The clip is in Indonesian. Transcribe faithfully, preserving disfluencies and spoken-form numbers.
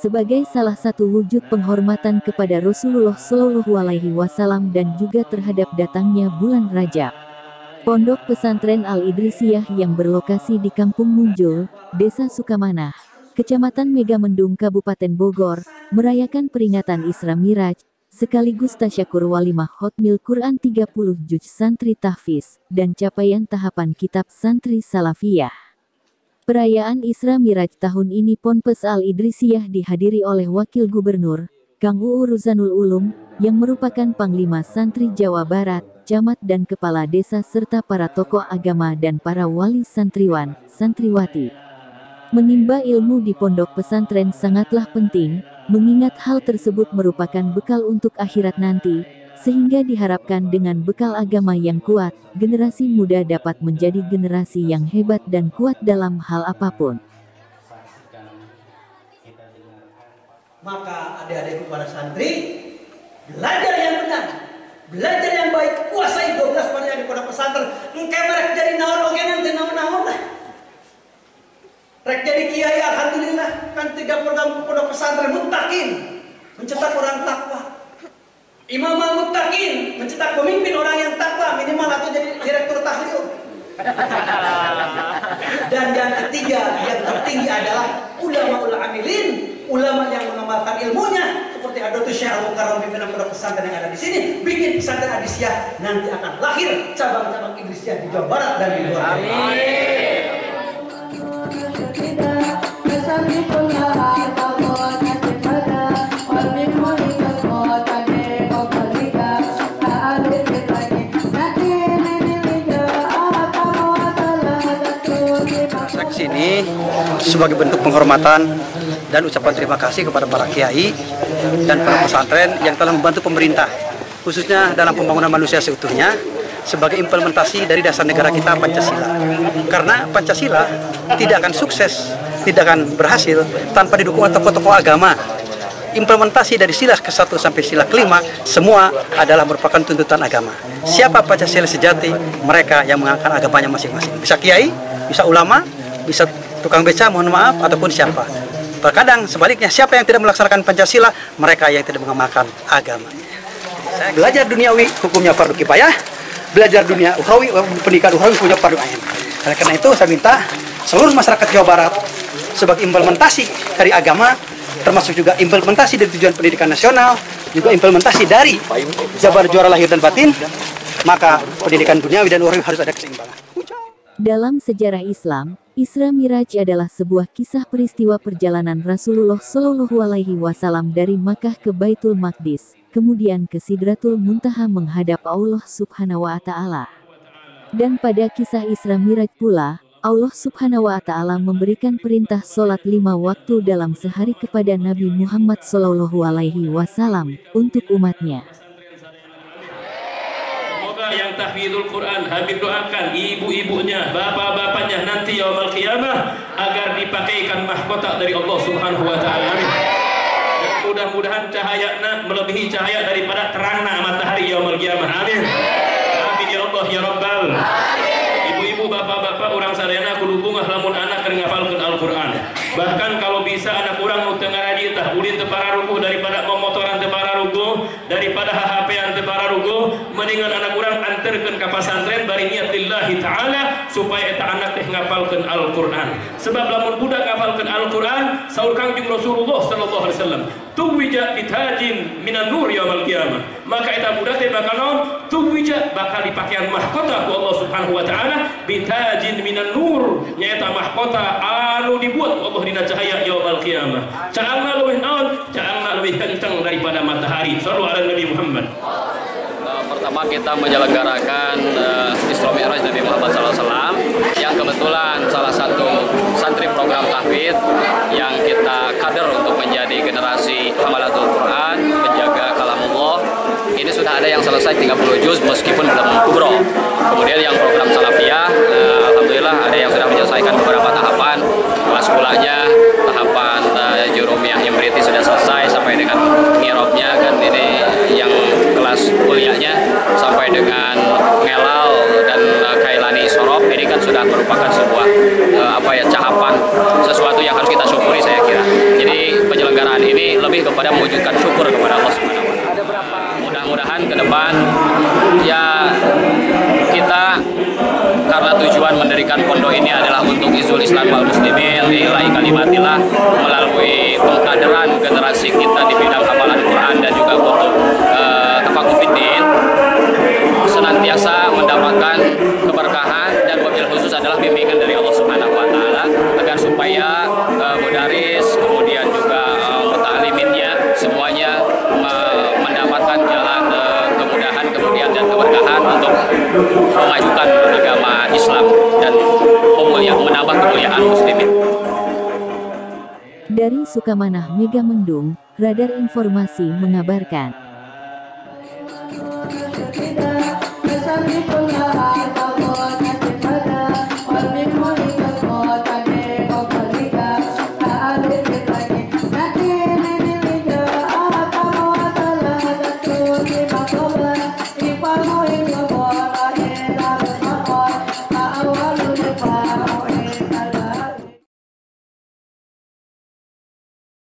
sebagai salah satu wujud penghormatan kepada Rasulullah Shallallahu Alaihi Wasallam dan juga terhadap datangnya bulan Rajab. Pondok Pesantren Al-Idrisiyah yang berlokasi di Kampung Munjul, Desa Sukamanah, Kecamatan Megamendung, Kabupaten Bogor, merayakan peringatan Isra Miraj, sekaligus tasyakur walimah Hotmil Quran tiga puluh juz santri tahfiz, dan capaian tahapan kitab santri salafiyah. Perayaan Isra Miraj tahun ini Ponpes Al-Idrisiyah dihadiri oleh Wakil Gubernur, Kang Uu Ruzanul Ulum, yang merupakan Panglima Santri Jawa Barat, camat dan kepala desa serta para tokoh agama dan para wali santriwan, santriwati. Menimba ilmu di pondok pesantren sangatlah penting, mengingat hal tersebut merupakan bekal untuk akhirat nanti, sehingga diharapkan dengan bekal agama yang kuat, generasi muda dapat menjadi generasi yang hebat dan kuat dalam hal apapun. Maka adik-adikku para santri, belajar yang benar, belajar yang baik, kuasai dua belas pada di pondok pesantren. Engkau mereka jadi naon oke nanti naon-naon lah. Rek jadi kiai alhamdulillah, kan tiga program pondok pesantren muttaqin, mencetak orang takwa. Imam al-muttaqin, mencetak pemimpin orang yang takwa, minimal atau jadi direktur tahlil. Dan yang ketiga, yang tertinggi adalah ulama ul amilin, ulama yang mengamalkan ilmunya, seperti Hadratus Syekh Al-Mukarram pimpinan pondok pesantren yang ada di sini, bikin pesantren Idrisiyah, nanti akan lahir cabang-cabang Idrisiyah di Jawa Barat dan di luar. Amin. Ini sebagai bentuk penghormatan dan ucapan terima kasih kepada para kiai dan para pesantren yang telah membantu pemerintah, khususnya dalam pembangunan manusia seutuhnya, sebagai implementasi dari dasar negara kita Pancasila. Karena Pancasila tidak akan sukses, tidak akan berhasil tanpa didukung tokoh-tokoh agama. Implementasi dari sila ke satu sampai sila kelima, semua adalah merupakan tuntutan agama. Siapa Pancasila sejati? Mereka yang mengangkat agamanya masing-masing. Bisa kiai, bisa ulama, bisa tukang beca, mohon maaf, ataupun siapa. Terkadang sebaliknya, siapa yang tidak melaksanakan Pancasila, mereka yang tidak mengamalkan agama. Belajar duniawi, hukumnya fardu kifayah. Belajar dunia ukhrawi, pendidikan ukhrawi, hukumnya fardu ain. Karena itu saya minta seluruh masyarakat Jawa Barat sebagai implementasi dari agama, termasuk juga implementasi dari tujuan pendidikan nasional, juga implementasi dari Jabar Juara Lahir dan Batin, maka pendidikan duniawi dan ukhrawi harus ada keseimbangan. Dalam sejarah Islam, Isra Miraj adalah sebuah kisah peristiwa perjalanan Rasulullah Shallallahu Alaihi Wasallam dari Makkah ke Baitul Maqdis, kemudian ke Sidratul Muntaha menghadap Allah Subhanahu Wa Taala. Dan pada kisah Isra Miraj pula, Allah Subhanahu Wa Taala memberikan perintah sholat lima waktu dalam sehari kepada Nabi Muhammad Shallallahu Alaihi Wasallam untuk umatnya. Yang tahfidzul Quran, Habib doakan ibu-ibunya, bapak-bapaknya nanti yaumul qiyamah agar dipakaikan mahkota dari Allah Subhanahu wa taala. Amin. Dan mudah-mudahan cahayana melebihi cahaya daripada terangna matahari yaumul qiyamah. Amin. Amin ya Allah ya Rabbal. Ibu-ibu, bapak-bapak, urang sadayana kudu bungah lamun anak keur ngafalkeun Al-Qur'an. Bahkan kalau bisa anak urang nu teu ngaraji tah ulin teu pararuguh daripada momotoran teu pararuguh, daripada H H P-an teu pararuguh, mendingan anak urang anterkeun ka pesantren bari niat lillahi taala supaya eta anak teh ngapalkeun Al-Qur'an. Sebab lamun budak ngapalkeun Al-Qur'an, saur Kangjeng Rasulullah sallallahu alaihi wasallam, tuwija bitajin minan nur yaumil qiyamah. Maka eta budak teh bakal naon? Tuwija bakal dipakaian mahkota ku Allah Subhanahu wa taala bitajin minan nur, nyaeta mahkota anu dibuat Allah dina cahaya yaumil qiyamah. Cahangna leuwih naon? Cahangna leuwih kenceng daripada matahari. Shallu ala Nabi Muhammad. Pertama kita menyelenggarakan uh, Isra Mi'raj Nabi Muhammad shallallahu alaihi wasallam yang kebetulan salah satu santri program tahfidz yang kita kader untuk menjadi generasi hamalatul Quran, penjaga kalamullah. Ini sudah ada yang selesai tiga puluh juz meskipun belum kubro. Kemudian yang program salafiyah, uh, alhamdulillah ada yang sudah menyelesaikan beberapa tahapan. Kelas kulanya, tahapan uh, jurumiyah yang British sudah selesai sampai dengan ngirobnya, kan ini yang kelas kuliahnya sampai dengan ngelal dan uh, kailani sorob. Ini kan sudah merupakan sebuah uh, apa ya cahapan, sesuatu yang harus kita syukuri saya kira. Jadi penyelenggaraan lebih kepada mewujudkan syukur kepada Allah Subhanahu wa taala. Mudah-mudahan ke depan ya kita, karena tujuan mendirikan pondok ini adalah untuk izul Islam wal muslimin lillahi kalimatillah, melalui pengkaderan generasi kita di bidang hafalan Quran dan juga untuk uh, tafaqquh fiddin, senantiasa mendapatkan keberkahan dan wabil khusus adalah bimbingan dari Allah Subhanahu wa taala, agar supaya uh, mudaris kemudian juga uh, muta'aliminnya semuanya uh, mendapatkan jalan uh, kemudahan kemudian dan keberkahan untuk memajukan agama Islam dan memulia, menambah kemuliaan muslimin. Dari Sukamanah Megamendung, Radar Informasi mengabarkan.